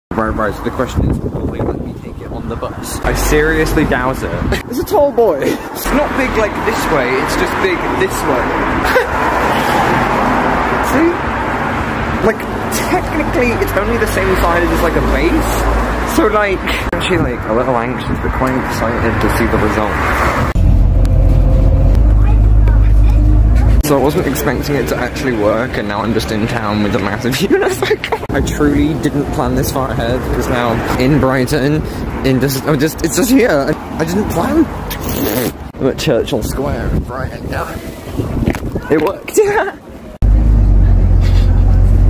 Right, so the question is, will they let me take it on the bus? I seriously doubt it. It's a tall boy. It's not big like this way, it's just big this way. See? Like, technically, it's only the same size as like a base. So like, actually like a little anxious, but quite excited to see the result. So I wasn't expecting it to actually work, and now I'm just in town with a massive unicycle. I truly didn't plan this far ahead, because now in Brighton, it's just here. I didn't plan. I'm at Churchill Square in Brighton, yeah. It worked.